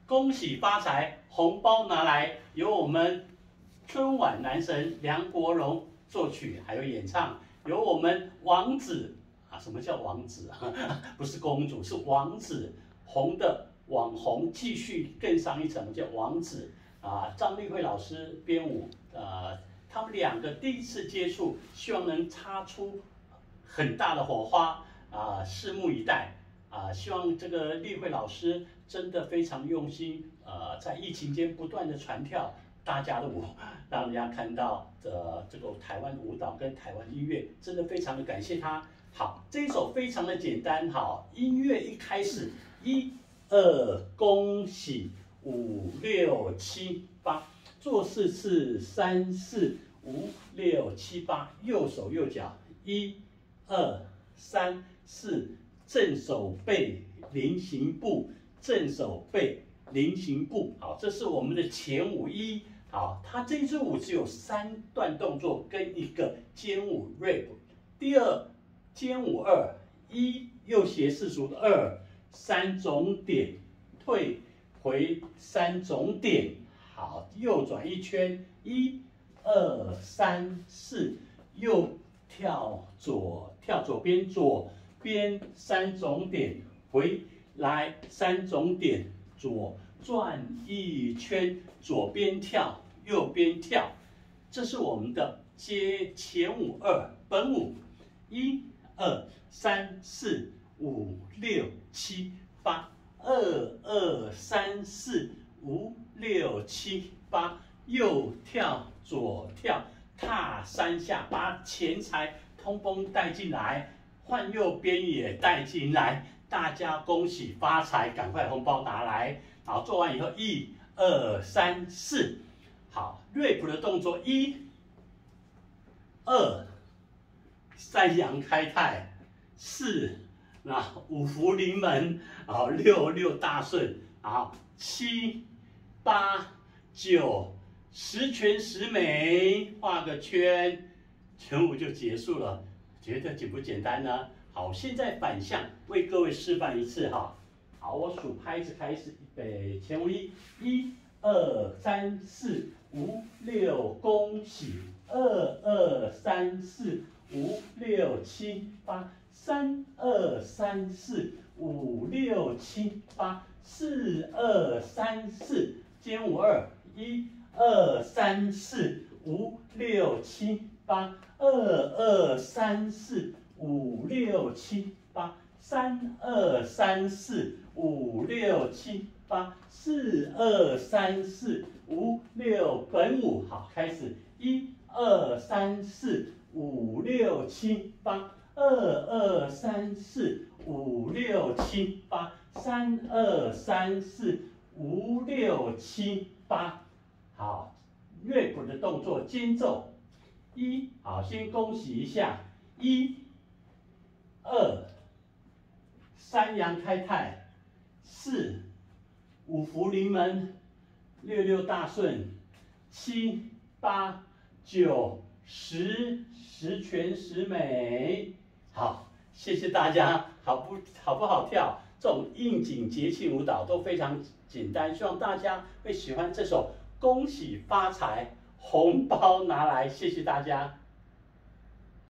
恭喜发财，红包拿来，由我们春晚男神梁国荣作曲还有演唱，由我们王子啊，什么叫王子啊？不是公主，是王子，红的网红继续更上一层，叫王子啊。张丽慧老师编舞，他们两个第一次接触，希望能擦出很大的火花啊，拭目以待啊！希望这个丽慧老师真的非常用心，在疫情间不断的传跳大家的舞，让人家看到这个台湾舞蹈跟台湾音乐，真的非常的感谢他。好，这一首非常的简单，好，音乐一开始，1、2，恭喜，5、6、7、8，做4次，3、4、5、6、7、8，右手右脚，1、2、3、4，正手背菱形步，正手背菱形步。好，这是我们的前5。好，它这支舞只有3段动作跟一个肩舞 rap。第二，肩舞2，1右斜4组2， 3种点，退回3种点。好，右转一圈，1、2、3、4，右跳左边，左边3种点，回来3种点，左转一圈，左边跳，右边跳。这是我们的前5，本舞，1、2、3、4、5、6、7、8，2、2、3、4、5、6、7、8，右跳左跳，踏3下，把钱财通通带进来，换右边也带进来，大家恭喜发财，赶快红包拿来。好，做完以后，1、2、3、4，好 ，rap 的动作，1、2，三阳开泰，4，那5福临门，好，6大顺，好，7、8、9，十全十美，画个圈，全舞就结束了。觉得简不简单呢？好，现在反向为各位示范一次哈。好，我数拍子开始，预备，前5，1、2、3、4、5、6，恭喜，2、2、3、4、5、6、7、8， 3、2、3、4、5、6、7、8， 4、2、3、4，肩舞2，1、2、3、4、5、6、7、8， 2、2、3、4、5、6、7、8， 3、2、3、4、5、6、7、8， 4、2、3、4、5、6，本舞好，开始，1、2、3、4、5、6、7、8， 2、2、3、4、5、6、7、8， 3、2、3、4、5、6、7、8，好，rap的动作间奏，1，好，先恭喜一下，1、2，三阳开泰，4、5福临门，6大顺，7、8、9、10，十全十美。好，谢谢大家，好不好跳？这种应景节庆舞蹈都非常简单，希望大家会喜欢这首《恭喜发财，红包拿来》，谢谢大家。